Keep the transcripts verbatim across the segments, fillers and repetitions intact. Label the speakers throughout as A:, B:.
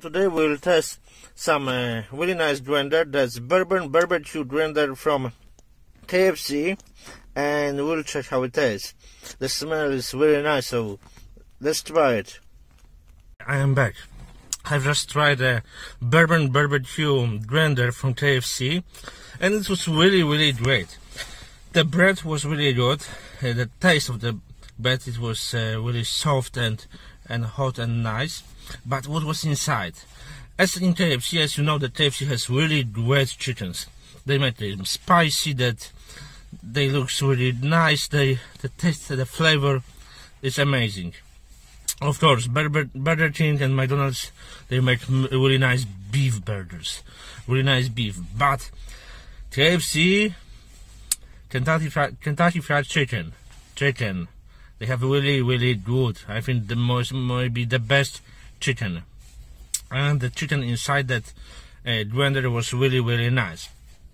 A: today we'll test some uh, really nice blender. That's bourbon barbecue blender from K F C, and we'll check how it tastes. The smell is really nice, so let's try it. I am back. I've just tried a bourbon barbecue blender from K F C, and it was really really great. The bread was really good. Uh, the taste of the bread, it was uh, really soft and and hot and nice. But what was inside? As in K F C, as you know, the K F C has really great chickens. They make them spicy, that they look really nice. They, the taste, the flavor is amazing. Of course, Burger, Burger King and McDonald's, they make really nice beef burgers, really nice beef. But K F C, Kentucky Fried, Kentucky Fried Chicken, chicken, they have really, really good. I think the most, maybe the best chicken, and the chicken inside that uh, blender was really, really nice.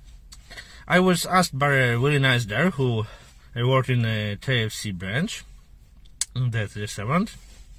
A: I was asked by a really nice there who uh, worked in a K F C branch in that restaurant.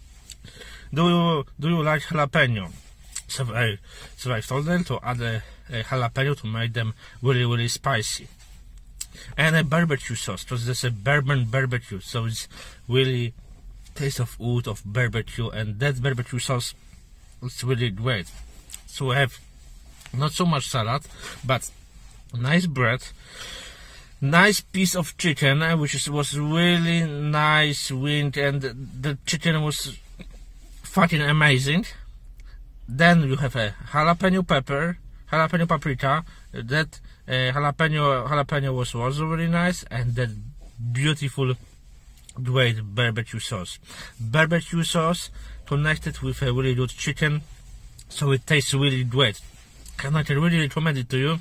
A: Do you do you like jalapeno? So I so I told them to add a, a jalapeno to make them really, really spicy, and a barbecue sauce, because there's a bourbon barbecue, so it's really taste of wood, of barbecue, and that barbecue sauce is really great. So we have not so much salad, but nice bread, nice piece of chicken, which is, was really nice wing, and the chicken was fucking amazing. Then you have a jalapeno pepper, jalapeno paprika. That uh, jalapeno jalapeno was also really nice, and that beautiful great barbecue sauce. Barbecue sauce connected with a really good chicken, so it tastes really great. And I can really recommend it to you.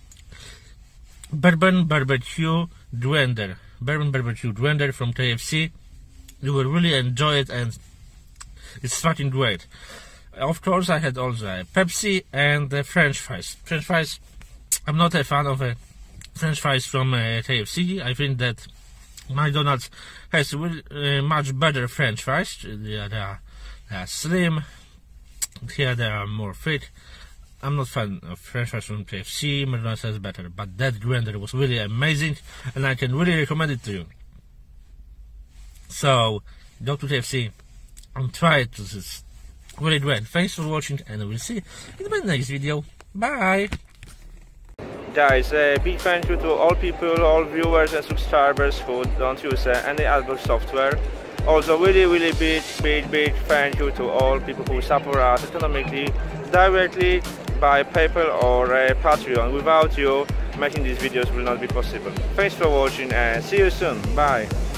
A: Bourbon barbecue blender, bourbon barbecue blender from K F C. You will really enjoy it, and it's fucking great. Of course, I had also a Pepsi and the French fries. French fries, I'm not a fan of a French fries from uh, K F C. I think that McDonald's has really, uh, much better French fries. They are, they, are, they are slim. Here they are more thick. I'm not a fan of French fries from K F C. McDonald's has better, but that blender was really amazing, and I can really recommend it to you. So go to K F C and try it. This is really great. Thanks for watching, and we'll see you in my next video. Bye. Guys, a uh, big thank you to all people, all viewers and subscribers who don't use uh, any AdBlock software. Also, really, really big, big, big thank you to all people who support us economically, directly by PayPal or uh, Patreon. Without you, making these videos will not be possible. Thanks for watching, and see you soon. Bye.